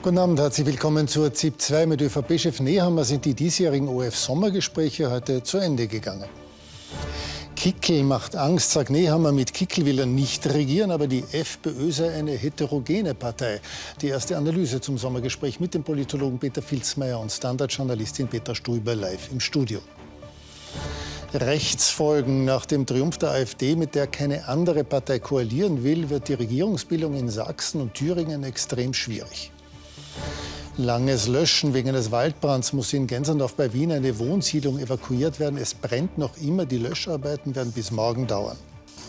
Guten Abend, herzlich willkommen zur ZIP 2. Mit ÖVP-Chef Nehammer sind die diesjährigen ORF-Sommergespräche heute zu Ende gegangen. Kickl macht Angst, sagt Nehammer. Mit Kickl will er nicht regieren, aber die FPÖ sei eine heterogene Partei. Die erste Analyse zum Sommergespräch mit dem Politologen Peter Filzmeier und Standardjournalistin Petra Stoiber live im Studio. Rechtsfolgen nach dem Triumph der AfD, mit der keine andere Partei koalieren will, wird die Regierungsbildung in Sachsen und Thüringen extrem schwierig. Langes Löschen wegen eines Waldbrands muss in Gensendorf bei Wien eine Wohnsiedlung evakuiert werden. Es brennt noch immer. Die Löscharbeiten werden bis morgen dauern.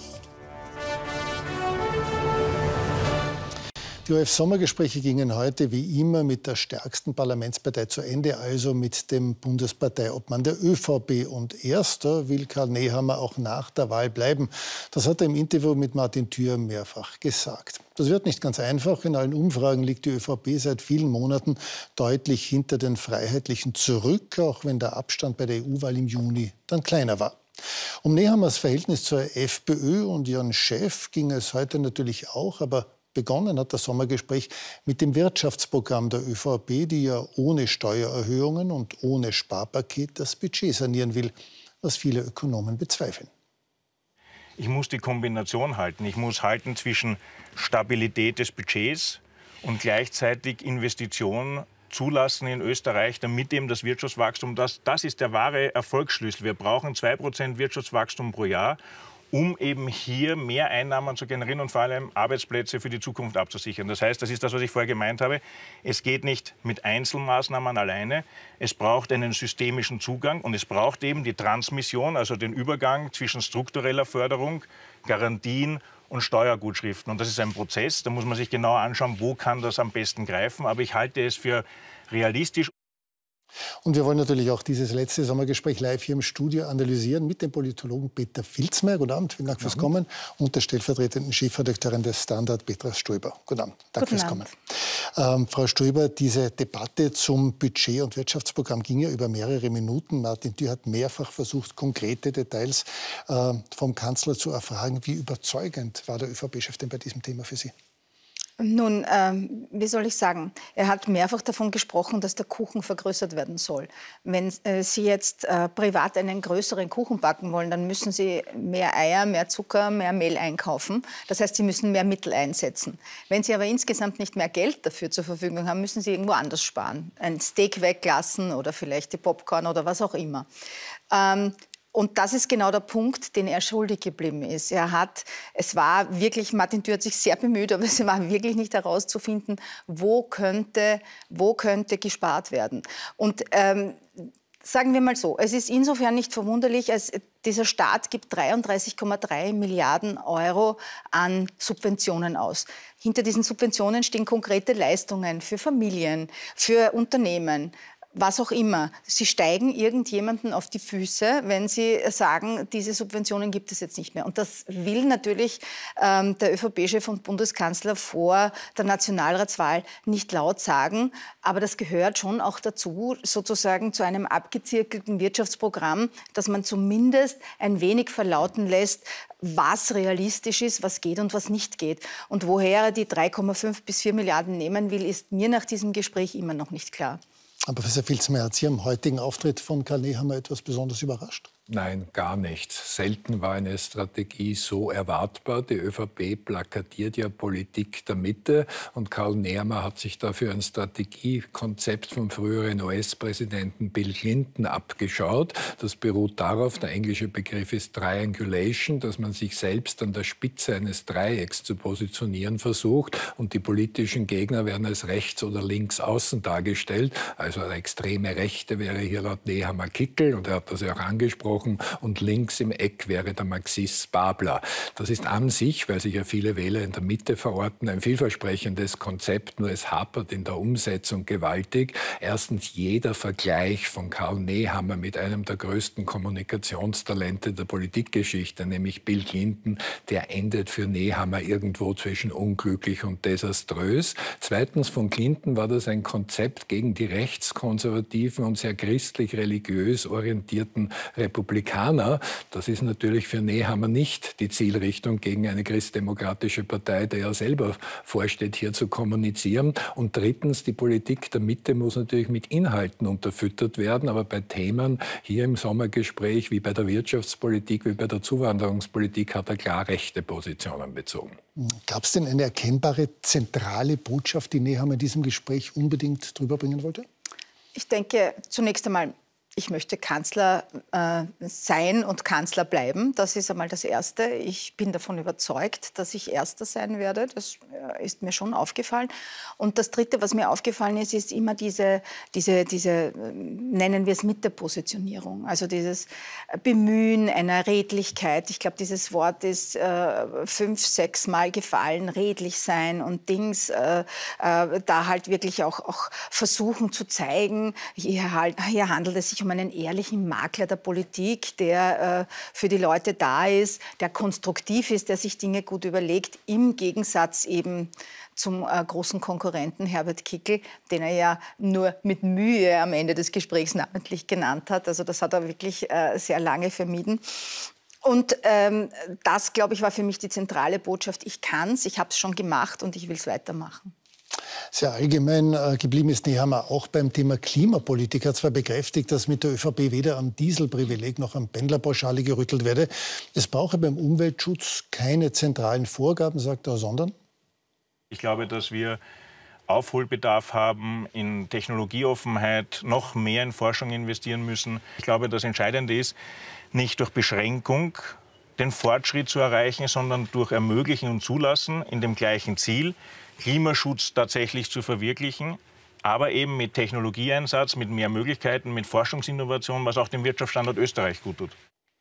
Die ORF-Sommergespräche gingen heute wie immer mit der stärksten Parlamentspartei zu Ende, also mit dem Bundesparteiobmann der ÖVP. Und erster will Karl Nehammer auch nach der Wahl bleiben. Das hat er im Interview mit Martin Thür mehrfach gesagt. Das wird nicht ganz einfach. In allen Umfragen liegt die ÖVP seit vielen Monaten deutlich hinter den Freiheitlichen zurück, auch wenn der Abstand bei der EU-Wahl im Juni dann kleiner war. Um Nehammers Verhältnis zur FPÖ und ihren Chef ging es heute natürlich auch, aber begonnen hat das Sommergespräch mit dem Wirtschaftsprogramm der ÖVP, die ja ohne Steuererhöhungen und ohne Sparpaket das Budget sanieren will, was viele Ökonomen bezweifeln. Ich muss die Kombination halten. Ich muss halten zwischen Stabilität des Budgets und gleichzeitig Investitionen zulassen in Österreich, damit eben das Wirtschaftswachstum, das ist der wahre Erfolgsschlüssel. Wir brauchen 2% Wirtschaftswachstum pro Jahr, um eben hier mehr Einnahmen zu generieren und vor allem Arbeitsplätze für die Zukunft abzusichern. Das heißt, das ist das, was ich vorher gemeint habe. Es geht nicht mit Einzelmaßnahmen alleine. Es braucht einen systemischen Zugang und es braucht eben die Transmission, also den Übergang zwischen struktureller Förderung, Garantien und Steuergutschriften. Und das ist ein Prozess, da muss man sich genauer anschauen, wo kann das am besten greifen. Aber ich halte es für realistisch. Und wir wollen natürlich auch dieses letzte Sommergespräch live hier im Studio analysieren mit dem Politologen Peter Filzmeier. Guten Abend, vielen Dank fürs Kommen. Und der stellvertretenden Chefredakteurin des Standard, Petra Stoiber. Guten Abend, danke fürs Kommen. Frau Stoiber, diese Debatte zum Budget- und Wirtschaftsprogramm ging ja über mehrere Minuten. Martin Thür hat mehrfach versucht, konkrete Details vom Kanzler zu erfragen. Wie überzeugend war der ÖVP-Chef denn bei diesem Thema für Sie? Nun, wie soll ich sagen, er hat mehrfach davon gesprochen, dass der Kuchen vergrößert werden soll. Wenn Sie jetzt privat einen größeren Kuchen backen wollen, dann müssen Sie mehr Eier, mehr Zucker, mehr Mehl einkaufen. Das heißt, Sie müssen mehr Mittel einsetzen. Wenn Sie aber insgesamt nicht mehr Geld dafür zur Verfügung haben, müssen Sie irgendwo anders sparen. Ein Steak weglassen oder vielleicht die Popcorn oder was auch immer. Und das ist genau der Punkt, den er schuldig geblieben ist. Es war wirklich, Martin Thür hat sich sehr bemüht, aber es war wirklich nicht herauszufinden, wo könnte gespart werden. Und sagen wir mal so, es ist insofern nicht verwunderlich, als dieser Staat gibt 33,3 Milliarden Euro an Subventionen aus. Hinter diesen Subventionen stehen konkrete Leistungen für Familien, für Unternehmen, was auch immer. Sie steigen irgendjemanden auf die Füße, wenn Sie sagen, diese Subventionen gibt es jetzt nicht mehr. Und das will natürlich der ÖVP-Chef und Bundeskanzler vor der Nationalratswahl nicht laut sagen. Aber das gehört schon auch dazu, sozusagen zu einem abgezirkelten Wirtschaftsprogramm, dass man zumindest ein wenig verlauten lässt, was realistisch ist, was geht und was nicht geht. Und woher er die 3,5 bis 4 Milliarden nehmen will, ist mir nach diesem Gespräch immer noch nicht klar. Aber Professor Filzmeier, hat Sie am heutigen Auftritt von Karl Nehammer etwas besonders überrascht? Nein, gar nicht. Selten war eine Strategie so erwartbar. Die ÖVP plakatiert ja Politik der Mitte und Karl Nehammer hat sich dafür ein Strategiekonzept vom früheren US-Präsidenten Bill Clinton abgeschaut. Das beruht darauf, der englische Begriff ist Triangulation, dass man sich selbst an der Spitze eines Dreiecks zu positionieren versucht und die politischen Gegner werden als rechts oder links außen dargestellt. Also eine extreme Rechte wäre hier laut Nehammer Kickl und er hat das ja auch angesprochen. Und links im Eck wäre der Marxist Babler. Das ist an sich, weil sich ja viele Wähler in der Mitte verorten, ein vielversprechendes Konzept, nur es hapert in der Umsetzung gewaltig. Erstens jeder Vergleich von Karl Nehammer mit einem der größten Kommunikationstalente der Politikgeschichte, nämlich Bill Clinton, der endet für Nehammer irgendwo zwischen unglücklich und desaströs. Zweitens, von Clinton war das ein Konzept gegen die rechtskonservativen und sehr christlich-religiös orientierten Republikaner Republikaner. Das ist natürlich für Nehammer nicht die Zielrichtung, gegen eine christdemokratische Partei, der ja selber vorsteht, hier zu kommunizieren. Und drittens, die Politik der Mitte muss natürlich mit Inhalten unterfüttert werden, aber bei Themen hier im Sommergespräch, wie bei der Wirtschaftspolitik, wie bei der Zuwanderungspolitik, hat er klar rechte Positionen bezogen. Gab es denn eine erkennbare zentrale Botschaft, die Nehammer in diesem Gespräch unbedingt drüber bringen wollte? Ich denke, zunächst einmal, ich möchte Kanzler sein und Kanzler bleiben. Das ist einmal das Erste. Ich bin davon überzeugt, dass ich Erster sein werde. Das ist mir schon aufgefallen. Und das Dritte, was mir aufgefallen ist, ist immer diese nennen wir es Mitte-Positionierung. Also dieses Bemühen einer Redlichkeit. Ich glaube, dieses Wort ist 5-, 6 Mal gefallen, redlich sein und Dings. Da halt wirklich auch versuchen zu zeigen, hier handelt es sich um einen ehrlichen Makler der Politik, der für die Leute da ist, der konstruktiv ist, der sich Dinge gut überlegt, im Gegensatz eben zum großen Konkurrenten Herbert Kickl, den er ja nur mit Mühe am Ende des Gesprächs namentlich genannt hat. Also das hat er wirklich sehr lange vermieden. Und das, glaube ich, war für mich die zentrale Botschaft. Ich kann's, ich habe es schon gemacht und ich will es weitermachen. Sehr allgemein geblieben ist Nehammer auch beim Thema Klimapolitik. Er hat zwar bekräftigt, dass mit der ÖVP weder am Dieselprivileg noch am Pendlerpauschale gerüttelt werde. Es brauche beim Umweltschutz keine zentralen Vorgaben, sagt er, sondern? Ich glaube, dass wir Aufholbedarf haben, in Technologieoffenheit, noch mehr in Forschung investieren müssen. Ich glaube, das Entscheidende ist, nicht durch Beschränkung den Fortschritt zu erreichen, sondern durch Ermöglichen und Zulassen in dem gleichen Ziel, Klimaschutz tatsächlich zu verwirklichen, aber eben mit Technologieeinsatz, mit mehr Möglichkeiten, mit Forschungsinnovation, was auch dem Wirtschaftsstandort Österreich gut tut.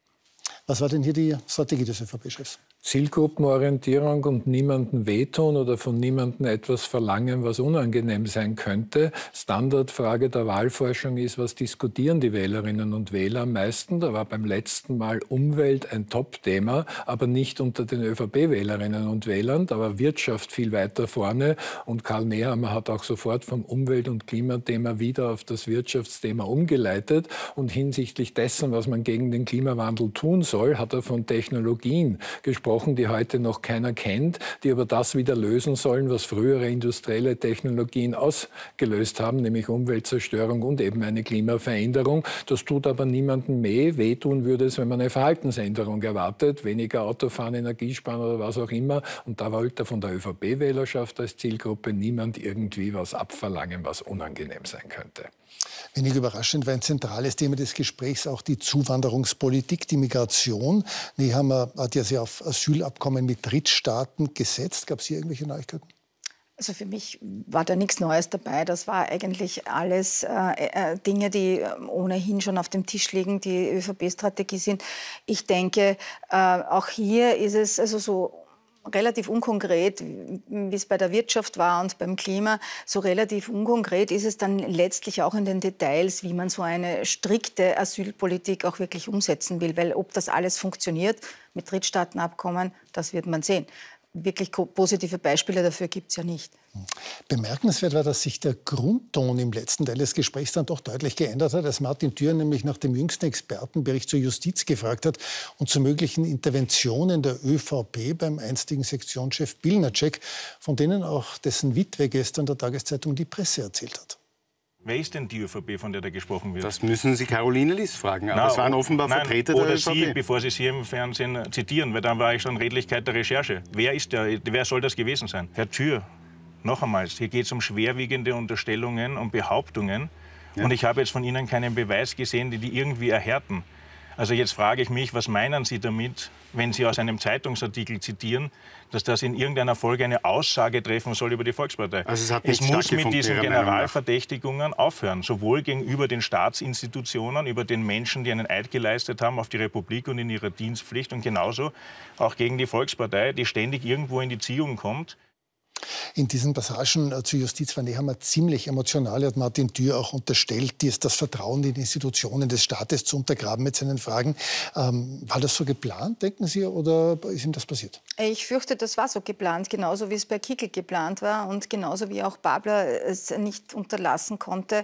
Was war denn hier die Strategie des ÖVP-Chefs? Zielgruppenorientierung und niemandem wehtun oder von niemandem etwas verlangen, was unangenehm sein könnte. Standardfrage der Wahlforschung ist, was diskutieren die Wählerinnen und Wähler am meisten? Da war beim letzten Mal Umwelt ein Top-Thema, aber nicht unter den ÖVP-Wählerinnen und Wählern. Da war Wirtschaft viel weiter vorne und Karl Nehammer hat auch sofort vom Umwelt- und Klimathema wieder auf das Wirtschaftsthema umgeleitet. Und hinsichtlich dessen, was man gegen den Klimawandel tun soll, hat er von Technologien gesprochen, die heute noch keiner kennt, die aber das wieder lösen sollen, was frühere industrielle Technologien ausgelöst haben, nämlich Umweltzerstörung und eben eine Klimaveränderung. Das tut aber niemandem wehtun würde es, wenn man eine Verhaltensänderung erwartet, weniger Autofahren, Energiesparen oder was auch immer. Und da wollte von der ÖVP-Wählerschaft als Zielgruppe niemand irgendwie was abverlangen, was unangenehm sein könnte. Wenig überraschend war ein zentrales Thema des Gesprächs auch die Zuwanderungspolitik, die Migration. Nehammer hat ja sehr auf Asylabkommen mit Drittstaaten gesetzt. Gab es hier irgendwelche Neuigkeiten? Also für mich war da nichts Neues dabei. Das war eigentlich alles Dinge, die ohnehin schon auf dem Tisch liegen, die ÖVP-Strategie sind. Ich denke, auch hier ist es also so relativ unkonkret, wie es bei der Wirtschaft war und beim Klima, so relativ unkonkret ist es dann letztlich auch in den Details, wie man so eine strikte Asylpolitik auch wirklich umsetzen will. Weil ob das alles funktioniert mit Drittstaatenabkommen, das wird man sehen. Wirklich positive Beispiele dafür gibt es ja nicht. Bemerkenswert war, dass sich der Grundton im letzten Teil des Gesprächs dann doch deutlich geändert hat, als Martin Thüring nämlich nach dem jüngsten Expertenbericht zur Justiz gefragt hat und zu möglichen Interventionen der ÖVP beim einstigen Sektionschef Pilnacek, von denen auch dessen Witwe gestern der Tageszeitung Die Presse erzählt hat. Wer ist denn die ÖVP, von der da gesprochen wird? Das müssen Sie Caroline Liss fragen. Aber es waren offenbar Vertreter der ÖVP. Oder Sie, bevor Sie es hier im Fernsehen zitieren, weil dann war ich schon Redlichkeit der Recherche. Wer soll das gewesen sein? Herr Thür, noch einmal, hier geht es um schwerwiegende Unterstellungen und Behauptungen. Ja. Und ich habe jetzt von Ihnen keinen Beweis gesehen, die irgendwie erhärten. Also jetzt frage ich mich, was meinen Sie damit, wenn Sie aus einem Zeitungsartikel zitieren, dass das in irgendeiner Folge eine Aussage treffen soll über die Volkspartei? Also es muss mit diesen Generalverdächtigungen aufhören, sowohl gegenüber den Staatsinstitutionen, über den Menschen, die einen Eid geleistet haben auf die Republik und in ihrer Dienstpflicht und genauso auch gegen die Volkspartei, die ständig irgendwo in die Ziehung kommt. In diesen Passagen zur Justiz war Nehammer ziemlich emotional. Er hat Martin Thür auch unterstellt, das Vertrauen in die Institutionen des Staates zu untergraben mit seinen Fragen. War das so geplant, denken Sie, oder ist ihm das passiert? Ich fürchte, das war so geplant, genauso wie es bei Kickl geplant war und genauso wie auch Babler es nicht unterlassen konnte,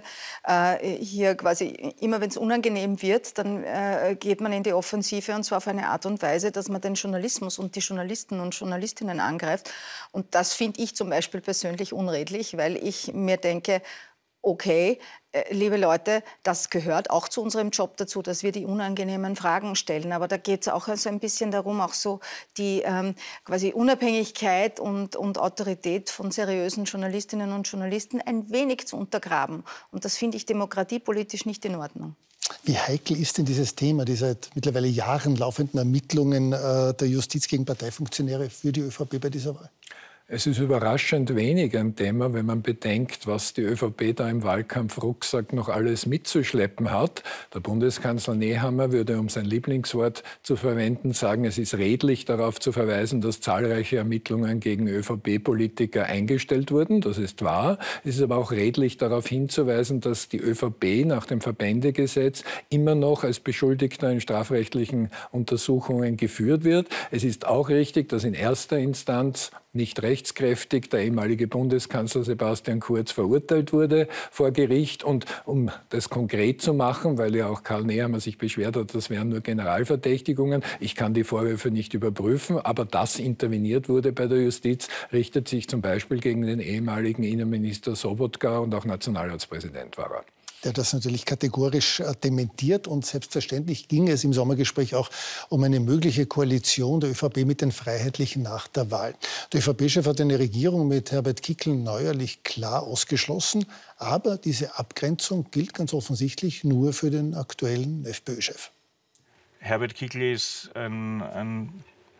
hier quasi immer, wenn es unangenehm wird, dann geht man in die Offensive, und zwar auf eine Art und Weise, dass man den Journalismus und die Journalisten und Journalistinnen angreift. Und das finde ich zum Beispiel persönlich unredlich, weil ich mir denke, okay, liebe Leute, das gehört auch zu unserem Job dazu, dass wir die unangenehmen Fragen stellen. Aber da geht es auch so ein bisschen darum, auch so die quasi Unabhängigkeit und Autorität von seriösen Journalistinnen und Journalisten ein wenig zu untergraben. Und das finde ich demokratiepolitisch nicht in Ordnung. Wie heikel ist denn dieses Thema, die seit mittlerweile Jahren laufenden Ermittlungen der Justiz gegen Parteifunktionäre für die ÖVP bei dieser Wahl? Es ist überraschend wenig ein Thema, wenn man bedenkt, was die ÖVP da im Wahlkampfrucksack noch alles mitzuschleppen hat. Der Bundeskanzler Nehammer würde, um sein Lieblingswort zu verwenden, sagen, es ist redlich darauf zu verweisen, dass zahlreiche Ermittlungen gegen ÖVP-Politiker eingestellt wurden. Das ist wahr. Es ist aber auch redlich darauf hinzuweisen, dass die ÖVP nach dem Verbändegesetz immer noch als Beschuldigter in strafrechtlichen Untersuchungen geführt wird. Es ist auch richtig, dass in erster Instanz nicht rechtskräftig der ehemalige Bundeskanzler Sebastian Kurz verurteilt wurde vor Gericht. Und um das konkret zu machen, weil ja auch Karl Nehammer sich beschwert hat, das wären nur Generalverdächtigungen. Ich kann die Vorwürfe nicht überprüfen, aber dass interveniert wurde bei der Justiz, richtet sich zum Beispiel gegen den ehemaligen Innenminister Sobotka und auch Nationalratspräsident war er. Der das natürlich kategorisch dementiert. Und selbstverständlich ging es im Sommergespräch auch um eine mögliche Koalition der ÖVP mit den Freiheitlichen nach der Wahl. Der ÖVP-Chef hat eine Regierung mit Herbert Kickl neuerlich klar ausgeschlossen. Aber diese Abgrenzung gilt ganz offensichtlich nur für den aktuellen FPÖ-Chef. Herbert Kickl ist ein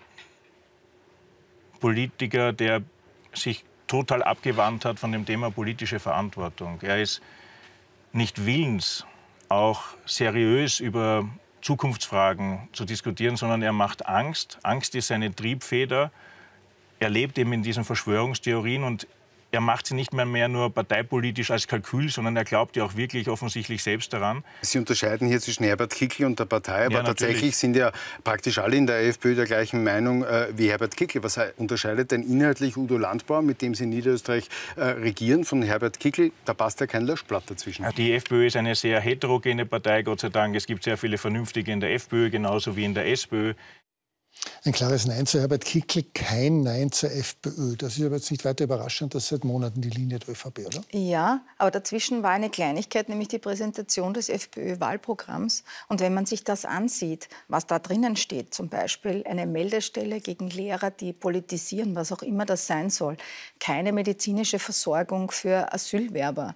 Politiker, der sich total abgewandt hat von dem Thema politische Verantwortung. Er ist nicht willens, auch seriös über Zukunftsfragen zu diskutieren, sondern er macht Angst. Angst ist seine Triebfeder. Er lebt eben in diesen Verschwörungstheorien und er macht sie nicht mehr nur parteipolitisch als Kalkül, sondern er glaubt ja auch wirklich offensichtlich selbst daran. Sie unterscheiden hier zwischen Herbert Kickl und der Partei, aber ja, tatsächlich sind ja praktisch alle in der FPÖ der gleichen Meinung wie Herbert Kickl. Was unterscheidet denn inhaltlich Udo Landbauer, mit dem Sie in Niederösterreich regieren, von Herbert Kickl? Da passt ja kein Löschblatt dazwischen. Die FPÖ ist eine sehr heterogene Partei, Gott sei Dank. Es gibt sehr viele Vernünftige in der FPÖ, genauso wie in der SPÖ. Ein klares Nein zu Herbert Kickl, kein Nein zur FPÖ. Das ist aber jetzt nicht weiter überraschend, das ist seit Monaten die Linie der ÖVP, oder? Ja, aber dazwischen war eine Kleinigkeit, nämlich die Präsentation des FPÖ-Wahlprogramms. Und wenn man sich das ansieht, was da drinnen steht, zum Beispiel eine Meldestelle gegen Lehrer, die politisieren, was auch immer das sein soll, keine medizinische Versorgung für Asylwerber,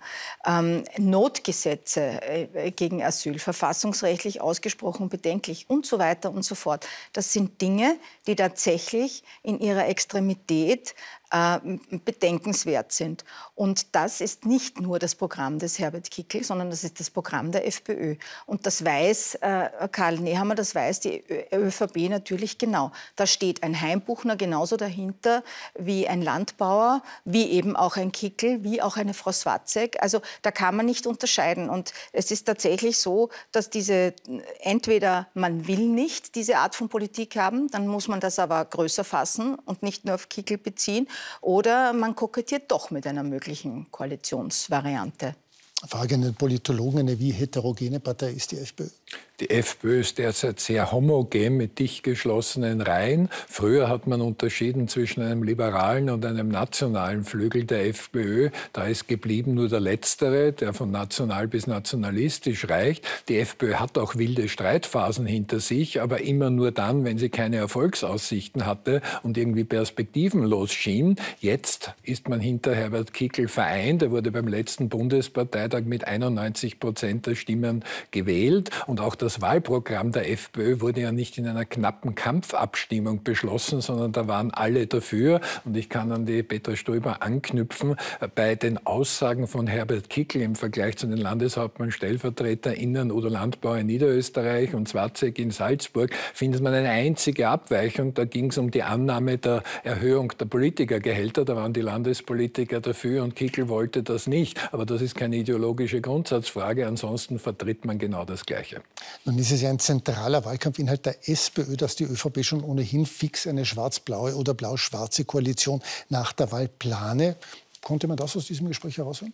Notgesetze gegen Asyl, verfassungsrechtlich ausgesprochen bedenklich und so weiter und so fort. Das sind Dinge, die tatsächlich in ihrer Extremität bedenkenswert sind. Und das ist nicht nur das Programm des Herbert Kickl, sondern das ist das Programm der FPÖ. Und das weiß Karl Nehammer, das weiß die ÖVP natürlich genau. Da steht ein Heimbuchner genauso dahinter wie ein Landbauer, wie eben auch ein Kickl, wie auch eine Frau Swatzek. Also da kann man nicht unterscheiden. Und es ist tatsächlich so, dass entweder man will nicht diese Art von Politik haben, dann muss man das aber größer fassen und nicht nur auf Kickl beziehen. Oder man kokettiert doch mit einer möglichen Koalitionsvariante. Frage an den Politologen, eine wie heterogene Partei ist die FPÖ? Die FPÖ ist derzeit sehr homogen mit dicht geschlossenen Reihen. Früher hat man unterschieden zwischen einem liberalen und einem nationalen Flügel der FPÖ. Da ist geblieben nur der letztere, der von national bis nationalistisch reicht. Die FPÖ hat auch wilde Streitphasen hinter sich, aber immer nur dann, wenn sie keine Erfolgsaussichten hatte und irgendwie perspektivenlos schien. Jetzt ist man hinter Herbert Kickl vereint. Er wurde beim letzten Bundesparteitag mit 91% der Stimmen gewählt. Und auch das das Wahlprogramm der FPÖ wurde ja nicht in einer knappen Kampfabstimmung beschlossen, sondern da waren alle dafür. Und ich kann an die Petra Stoiber anknüpfen. Bei den Aussagen von Herbert Kickl im Vergleich zu den Landeshauptmann-StellvertreterInnen Udo Landbauer in Niederösterreich und Zwatzek in Salzburg findet man eine einzige Abweichung. Da ging es um die Annahme der Erhöhung der Politikergehälter. Da waren die Landespolitiker dafür und Kickl wollte das nicht. Aber das ist keine ideologische Grundsatzfrage. Ansonsten vertritt man genau das Gleiche. Nun ist es ja ein zentraler Wahlkampfinhalt der SPÖ, dass die ÖVP schon ohnehin fix eine schwarz-blaue oder blau-schwarze Koalition nach der Wahl plane. Konnte man das aus diesem Gespräch heraushören?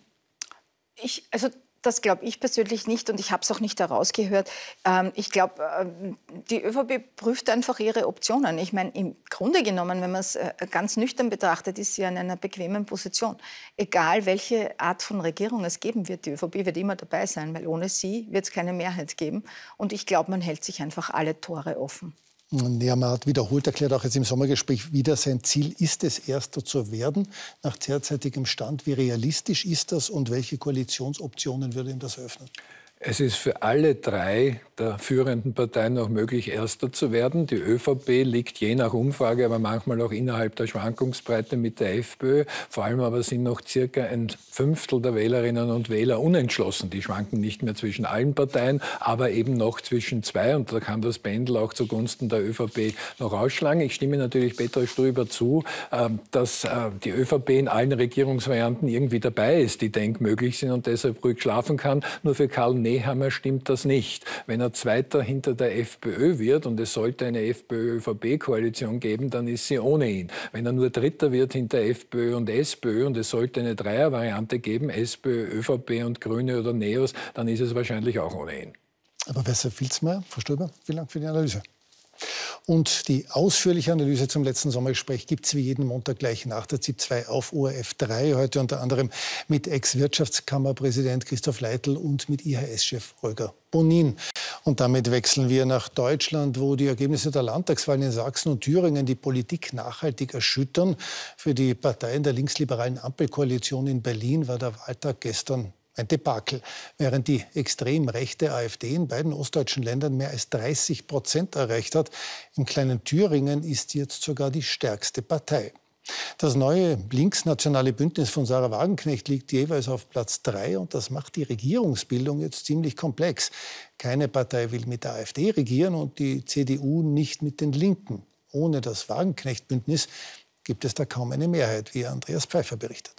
Das glaube ich persönlich nicht und ich habe es auch nicht herausgehört. Ich glaube, die ÖVP prüft einfach ihre Optionen. Ich meine, im Grunde genommen, wenn man es ganz nüchtern betrachtet, ist sie in einer bequemen Position. Egal, welche Art von Regierung es geben wird, die ÖVP wird immer dabei sein, weil ohne sie wird es keine Mehrheit geben. Und ich glaube, man hält sich einfach alle Tore offen. Nehammer hat wiederholt erklärt, auch jetzt im Sommergespräch wieder, sein Ziel ist es, Erster zu werden. Nach derzeitigem Stand, wie realistisch ist das und welche Koalitionsoptionen würde ihm das eröffnen? Es ist für alle drei der führenden Parteien noch möglich, Erster zu werden. Die ÖVP liegt je nach Umfrage, aber manchmal auch innerhalb der Schwankungsbreite mit der FPÖ. Vor allem aber sind noch circa ein Fünftel der Wählerinnen und Wähler unentschlossen. Die schwanken nicht mehr zwischen allen Parteien, aber eben noch zwischen zwei. Und da kann das Pendel auch zugunsten der ÖVP noch ausschlagen. Ich stimme natürlich Petra Stoiber zu, dass die ÖVP in allen Regierungsvarianten irgendwie dabei ist, die denkmöglich sind und deshalb ruhig schlafen kann. Nur für Karl Nehammer stimmt das nicht. Wenn er Zweiter hinter der FPÖ wird und es sollte eine FPÖ-ÖVP-Koalition geben, dann ist sie ohne ihn. Wenn er nur Dritter wird hinter FPÖ und SPÖ und es sollte eine Dreiervariante geben, SPÖ, ÖVP und Grüne oder NEOS, dann ist es wahrscheinlich auch ohne ihn. Aber Professor Filzmeier, Frau Stoiber, vielen Dank für die Analyse. Und die ausführliche Analyse zum letzten Sommergespräch gibt es wie jeden Montag gleich nach der ZIP 2 auf ORF 3. Heute unter anderem mit Ex-Wirtschaftskammerpräsident Christoph Leitl und mit IHS-Chef Holger Bonin. Und damit wechseln wir nach Deutschland, wo die Ergebnisse der Landtagswahlen in Sachsen und Thüringen die Politik nachhaltig erschüttern. Für die Parteien der linksliberalen Ampelkoalition in Berlin war der Wahltag gestern ein Debakel. Während die extrem rechte AfD in beiden ostdeutschen Ländern mehr als 30% erreicht hat, im kleinen Thüringen ist sie jetzt sogar die stärkste Partei. Das neue linksnationale Bündnis von Sarah Wagenknecht liegt jeweils auf Platz 3 und das macht die Regierungsbildung jetzt ziemlich komplex. Keine Partei will mit der AfD regieren und die CDU nicht mit den Linken. Ohne das Wagenknecht-Bündnis gibt es da kaum eine Mehrheit, wie Andreas Pfeiffer berichtet.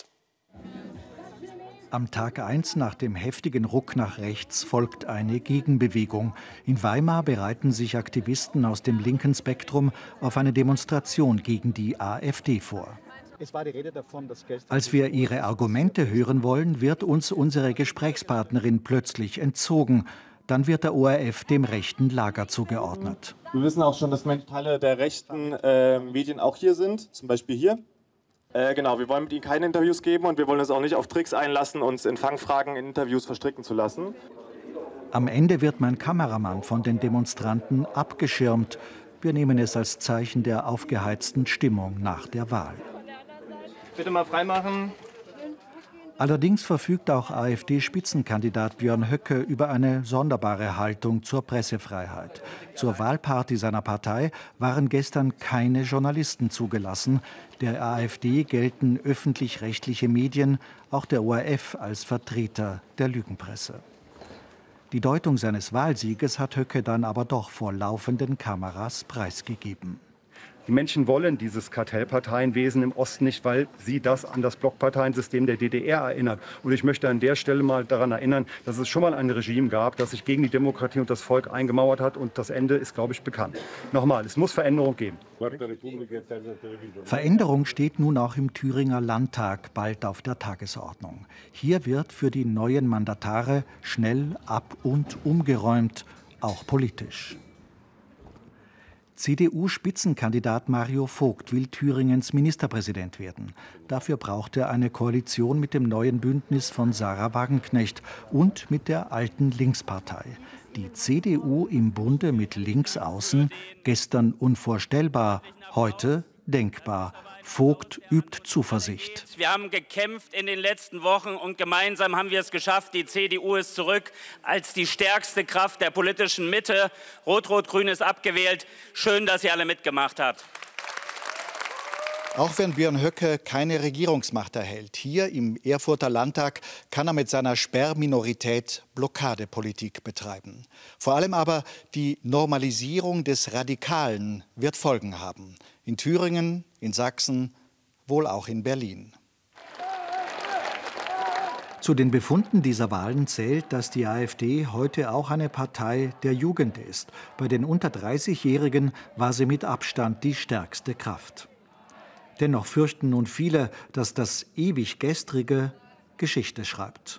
Am Tag 1 nach dem heftigen Ruck nach rechts folgt eine Gegenbewegung. In Weimar bereiten sich Aktivisten aus dem linken Spektrum auf eine Demonstration gegen die AfD vor. Als wir ihre Argumente hören wollen, wird uns unsere Gesprächspartnerin plötzlich entzogen. Dann wird der ORF dem rechten Lager zugeordnet. Wir wissen auch schon, dass Teile der rechten Medien auch hier sind, zum Beispiel hier. Genau, wir wollen mit ihnen keine Interviews geben und wir wollen uns auch nicht auf Tricks einlassen, uns in Fangfragen in Interviews verstricken zu lassen. Am Ende wird mein Kameramann von den Demonstranten abgeschirmt. Wir nehmen es als Zeichen der aufgeheizten Stimmung nach der Wahl. Bitte mal freimachen. Allerdings verfügt auch AfD-Spitzenkandidat Björn Höcke über eine sonderbare Haltung zur Pressefreiheit. Zur Wahlparty seiner Partei waren gestern keine Journalisten zugelassen. Der AfD gelten öffentlich-rechtliche Medien, auch der ORF als Vertreter der Lügenpresse. Die Deutung seines Wahlsieges hat Höcke dann aber doch vor laufenden Kameras preisgegeben. Die Menschen wollen dieses Kartellparteienwesen im Osten nicht, weil sie das an das Blockparteiensystem der DDR erinnert. Und ich möchte an der Stelle mal daran erinnern, dass es schon mal ein Regime gab, das sich gegen die Demokratie und das Volk eingemauert hat. Und das Ende ist, glaube ich, bekannt. Nochmal, es muss Veränderung geben. Veränderung steht nun auch im Thüringer Landtag bald auf der Tagesordnung. Hier wird für die neuen Mandatare schnell ab- und umgeräumt, auch politisch. CDU-Spitzenkandidat Mario Vogt will Thüringens Ministerpräsident werden. Dafür braucht er eine Koalition mit dem neuen Bündnis von Sarah Wagenknecht und mit der alten Linkspartei. Die CDU im Bunde mit Linksaußen, gestern unvorstellbar, heute denkbar. Vogt übt Zuversicht. Wir haben gekämpft in den letzten Wochen und gemeinsam haben wir es geschafft. Die CDU ist zurück als die stärkste Kraft der politischen Mitte. Rot-Rot-Grün ist abgewählt. Schön, dass ihr alle mitgemacht habt. Auch wenn Björn Höcke keine Regierungsmacht erhält, hier im Erfurter Landtag kann er mit seiner Sperrminorität Blockadepolitik betreiben. Vor allem aber die Normalisierung des Radikalen wird Folgen haben. In Thüringen, in Sachsen, wohl auch in Berlin. Zu den Befunden dieser Wahlen zählt, dass die AfD heute auch eine Partei der Jugend ist. Bei den unter 30-Jährigen war sie mit Abstand die stärkste Kraft. Dennoch fürchten nun viele, dass das ewig Gestrige Geschichte schreibt.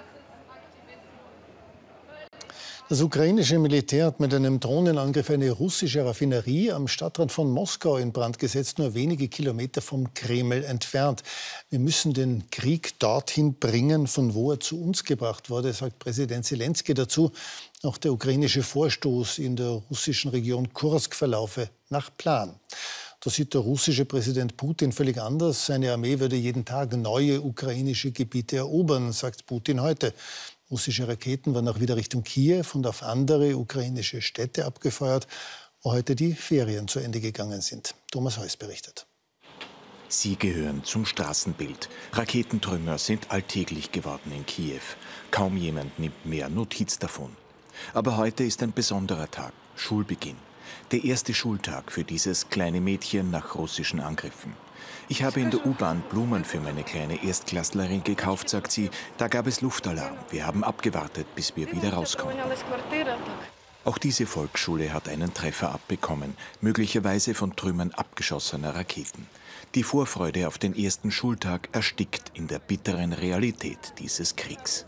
Das ukrainische Militär hat mit einem Drohnenangriff eine russische Raffinerie am Stadtrand von Moskau in Brand gesetzt, nur wenige Kilometer vom Kreml entfernt. Wir müssen den Krieg dorthin bringen, von wo er zu uns gebracht wurde, sagt Präsident Selenskyj dazu. Auch der ukrainische Vorstoß in der russischen Region Kursk verlaufe nach Plan. Das sieht der russische Präsident Putin völlig anders. Seine Armee würde jeden Tag neue ukrainische Gebiete erobern, sagt Putin heute. Russische Raketen waren auch wieder Richtung Kiew und auf andere ukrainische Städte abgefeuert, wo heute die Ferien zu Ende gegangen sind. Thomas Heuss berichtet. Sie gehören zum Straßenbild. Raketentrümmer sind alltäglich geworden in Kiew. Kaum jemand nimmt mehr Notiz davon. Aber heute ist ein besonderer Tag, Schulbeginn. Der erste Schultag für dieses kleine Mädchen nach russischen Angriffen. Ich habe in der U-Bahn Blumen für meine kleine Erstklässlerin gekauft, sagt sie. Da gab es Luftalarm. Wir haben abgewartet, bis wir wieder rauskommen. Auch diese Volksschule hat einen Treffer abbekommen, möglicherweise von Trümmern abgeschossener Raketen. Die Vorfreude auf den ersten Schultag erstickt in der bitteren Realität dieses Kriegs.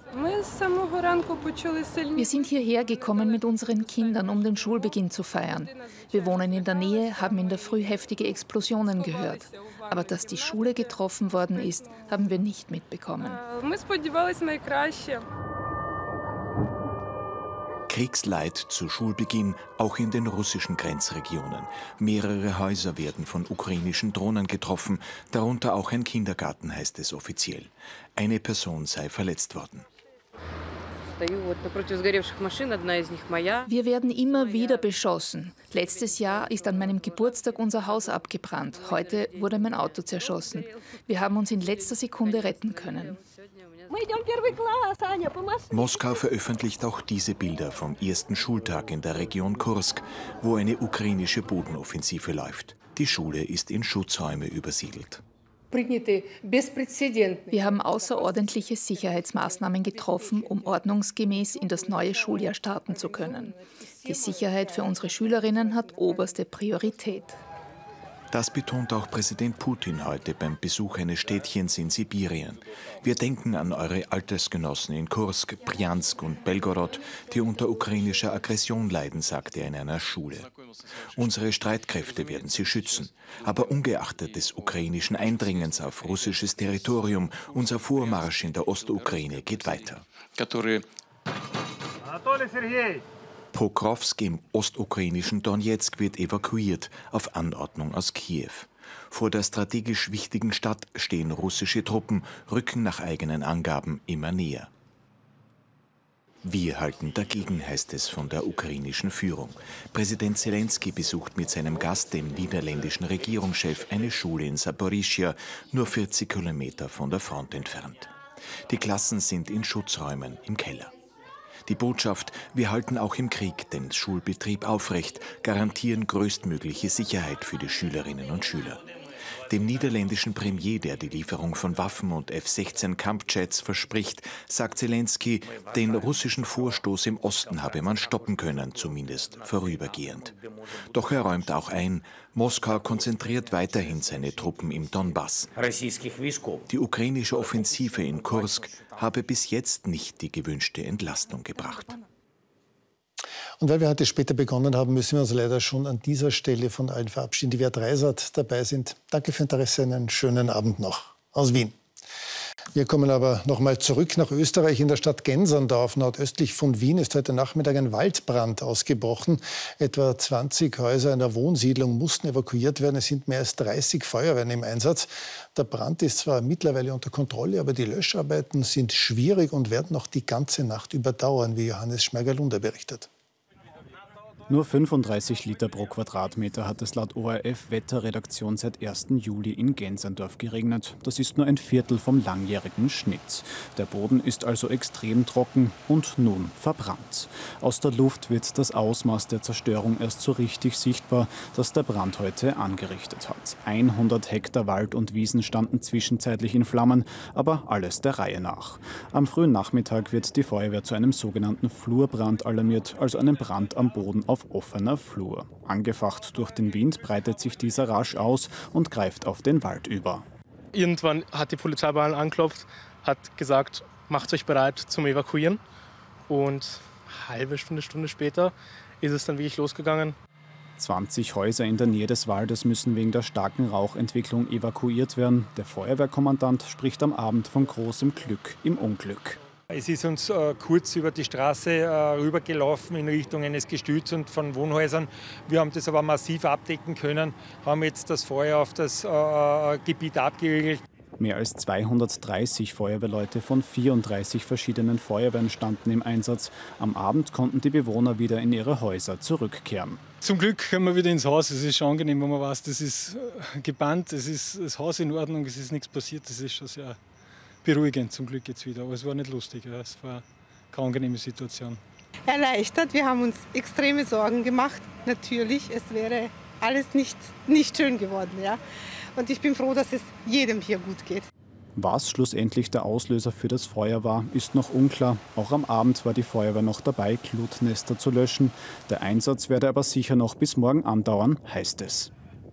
Wir sind hierher gekommen mit unseren Kindern, um den Schulbeginn zu feiern. Wir wohnen in der Nähe, haben in der Früh heftige Explosionen gehört. Aber dass die Schule getroffen worden ist, haben wir nicht mitbekommen. Kriegsleid zu Schulbeginn, auch in den russischen Grenzregionen. Mehrere Häuser werden von ukrainischen Drohnen getroffen, darunter auch ein Kindergarten, heißt es offiziell. Eine Person sei verletzt worden. Wir werden immer wieder beschossen. Letztes Jahr ist an meinem Geburtstag unser Haus abgebrannt. Heute wurde mein Auto zerschossen. Wir haben uns in letzter Sekunde retten können. Moskau veröffentlicht auch diese Bilder vom ersten Schultag in der Region Kursk, wo eine ukrainische Bodenoffensive läuft. Die Schule ist in Schutzräume übersiedelt. Wir haben außerordentliche Sicherheitsmaßnahmen getroffen, um ordnungsgemäß in das neue Schuljahr starten zu können. Die Sicherheit für unsere Schülerinnen hat oberste Priorität. Das betont auch Präsident Putin heute beim Besuch eines Städtchens in Sibirien. Wir denken an eure Altersgenossen in Kursk, Brjansk und Belgorod, die unter ukrainischer Aggression leiden, sagte er in einer Schule. Unsere Streitkräfte werden sie schützen. Aber ungeachtet des ukrainischen Eindringens auf russisches Territorium, unser Vormarsch in der Ostukraine geht weiter. Pokrovsk im ostukrainischen Donezk wird evakuiert, auf Anordnung aus Kiew. Vor der strategisch wichtigen Stadt stehen russische Truppen, rücken nach eigenen Angaben immer näher. Wir halten dagegen, heißt es von der ukrainischen Führung. Präsident Selenskyj besucht mit seinem Gast, dem niederländischen Regierungschef, eine Schule in Saporischschja, nur 40 Kilometer von der Front entfernt. Die Klassen sind in Schutzräumen im Keller. Die Botschaft, wir halten auch im Krieg den Schulbetrieb aufrecht, garantieren größtmögliche Sicherheit für die Schülerinnen und Schüler. Dem niederländischen Premier, der die Lieferung von Waffen und F-16-Kampfjets verspricht, sagt Selenskyj, den russischen Vorstoß im Osten habe man stoppen können, zumindest vorübergehend. Doch er räumt auch ein, Moskau konzentriert weiterhin seine Truppen im Donbass. Die ukrainische Offensive in Kursk habe bis jetzt nicht die gewünschte Entlastung gebracht. Und weil wir heute später begonnen haben, müssen wir uns leider schon an dieser Stelle von allen verabschieden, die via Dreisat dabei sind. Danke für Ihr Interesse, einen schönen Abend noch aus Wien. Wir kommen aber noch mal zurück nach Österreich. In der Stadt Genserndorf, nordöstlich von Wien, ist heute Nachmittag ein Waldbrand ausgebrochen. Etwa 20 Häuser einer Wohnsiedlung mussten evakuiert werden. Es sind mehr als 30 Feuerwehren im Einsatz. Der Brand ist zwar mittlerweile unter Kontrolle, aber die Löscharbeiten sind schwierig und werden noch die ganze Nacht überdauern, wie Johannes Schmeiger-Lunder berichtet. Nur 35 Liter pro Quadratmeter hat es laut ORF-Wetterredaktion seit 1. Juli in Genserndorf geregnet. Das ist nur ein Viertel vom langjährigen Schnitt. Der Boden ist also extrem trocken und nun verbrannt. Aus der Luft wird das Ausmaß der Zerstörung erst so richtig sichtbar, das der Brand heute angerichtet hat. 100 Hektar Wald und Wiesen standen zwischenzeitlich in Flammen, aber alles der Reihe nach. Am frühen Nachmittag wird die Feuerwehr zu einem sogenannten Flurbrand alarmiert, also einem Brand am Boden auf offener Flur. Angefacht durch den Wind breitet sich dieser rasch aus und greift auf den Wald über. Irgendwann hat die Polizei bei allen angeklopft, hat gesagt, macht euch bereit zum Evakuieren. Und eine halbe Stunde später ist es dann wirklich losgegangen. 20 Häuser in der Nähe des Waldes müssen wegen der starken Rauchentwicklung evakuiert werden. Der Feuerwehrkommandant spricht am Abend von großem Glück im Unglück. Es ist uns kurz über die Straße rübergelaufen in Richtung eines Gestüts und von Wohnhäusern. Wir haben das aber massiv abdecken können, haben jetzt das Feuer auf das Gebiet abgeriegelt. Mehr als 230 Feuerwehrleute von 34 verschiedenen Feuerwehren standen im Einsatz. Am Abend konnten die Bewohner wieder in ihre Häuser zurückkehren. Zum Glück können wir wieder ins Haus. Es ist schon angenehm, wenn man weiß, das ist gebannt, es ist das Haus in Ordnung, es ist nichts passiert. Das ist schon sehr beruhigend zum Glück jetzt wieder. Aber es war nicht lustig, es war keine angenehme Situation. Erleichtert, wir haben uns extreme Sorgen gemacht. Natürlich, es wäre alles nicht schön geworden. Ja. Und ich bin froh, dass es jedem hier gut geht. Was schlussendlich der Auslöser für das Feuer war, ist noch unklar. Auch am Abend war die Feuerwehr noch dabei, Glutnester zu löschen. Der Einsatz werde aber sicher noch bis morgen andauern, heißt es.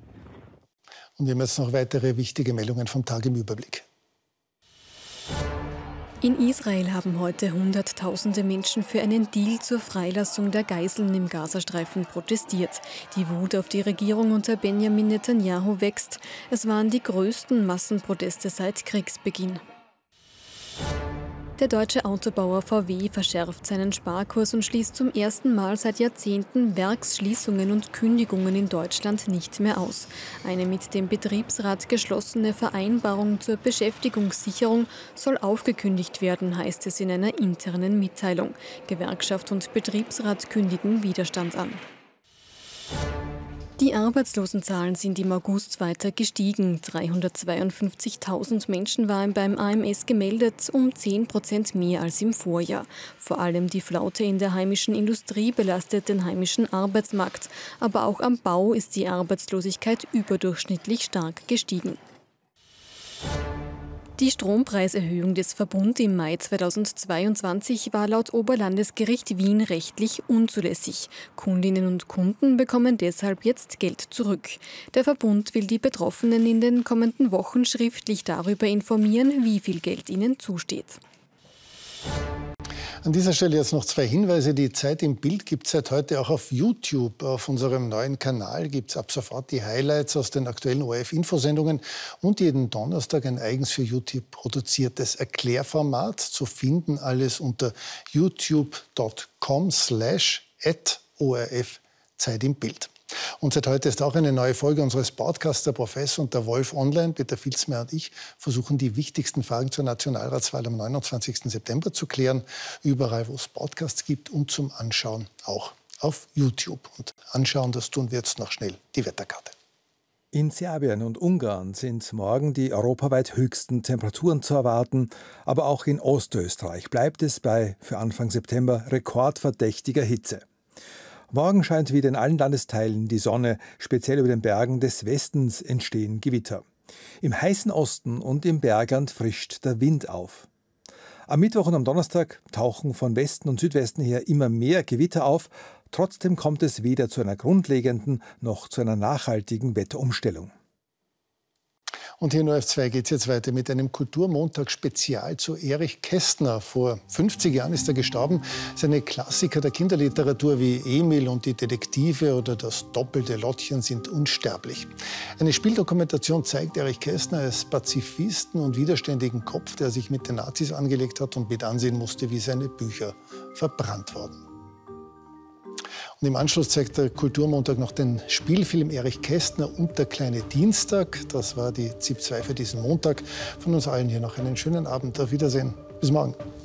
Und wir haben jetzt noch weitere wichtige Meldungen vom Tag im Überblick. In Israel haben heute Hunderttausende Menschen für einen Deal zur Freilassung der Geiseln im Gazastreifen protestiert. Die Wut auf die Regierung unter Benjamin Netanyahu wächst. Es waren die größten Massenproteste seit Kriegsbeginn. Der deutsche Autobauer VW verschärft seinen Sparkurs und schließt zum ersten Mal seit Jahrzehnten Werksschließungen und Kündigungen in Deutschland nicht mehr aus. Eine mit dem Betriebsrat geschlossene Vereinbarung zur Beschäftigungssicherung soll aufgekündigt werden, heißt es in einer internen Mitteilung. Gewerkschaft und Betriebsrat kündigen Widerstand an. Die Arbeitslosenzahlen sind im August weiter gestiegen. 352.000 Menschen waren beim AMS gemeldet, um 10% mehr als im Vorjahr. Vor allem die Flaute in der heimischen Industrie belastet den heimischen Arbeitsmarkt. Aber auch am Bau ist die Arbeitslosigkeit überdurchschnittlich stark gestiegen. Die Strompreiserhöhung des Verbund im Mai 2022 war laut Oberlandesgericht Wien rechtlich unzulässig. Kundinnen und Kunden bekommen deshalb jetzt Geld zurück. Der Verbund will die Betroffenen in den kommenden Wochen schriftlich darüber informieren, wie viel Geld ihnen zusteht. An dieser Stelle jetzt noch zwei Hinweise. Die Zeit im Bild gibt es seit heute auch auf YouTube. Auf unserem neuen Kanal gibt es ab sofort die Highlights aus den aktuellen ORF-Infosendungen und jeden Donnerstag ein eigens für YouTube produziertes Erklärformat. Zu finden alles unter youtube.com/@ORF Zeit im Bild. Und seit heute ist auch eine neue Folge unseres Podcasts Der Professor und der Wolf online. Peter Filzmeier und ich versuchen die wichtigsten Fragen zur Nationalratswahl am 29. September zu klären. Überall, wo es Podcasts gibt und zum Anschauen auch auf YouTube. Und anschauen, das tun wir jetzt noch schnell die Wetterkarte. In Serbien und Ungarn sind morgen die europaweit höchsten Temperaturen zu erwarten. Aber auch in Ostösterreich bleibt es bei für Anfang September rekordverdächtiger Hitze. Morgen scheint wieder in allen Landesteilen die Sonne, speziell über den Bergen des Westens entstehen Gewitter. Im heißen Osten und im Bergland frischt der Wind auf. Am Mittwoch und am Donnerstag tauchen von Westen und Südwesten her immer mehr Gewitter auf. Trotzdem kommt es weder zu einer grundlegenden noch zu einer nachhaltigen Wetterumstellung. Und hier in ORF 2 geht es jetzt weiter mit einem Kulturmontag-Spezial zu Erich Kästner. Vor 50 Jahren ist er gestorben. Seine Klassiker der Kinderliteratur wie Emil und die Detektive oder Das doppelte Lottchen sind unsterblich. Eine Spieldokumentation zeigt Erich Kästner als Pazifisten und widerständigen Kopf, der sich mit den Nazis angelegt hat und mit ansehen musste, wie seine Bücher verbrannt wurden. Und im Anschluss zeigt der Kulturmontag noch den Spielfilm Erich Kästner und der kleine Dienstag. Das war die ZIP 2 für diesen Montag. Von uns allen hier noch einen schönen Abend. Auf Wiedersehen. Bis morgen.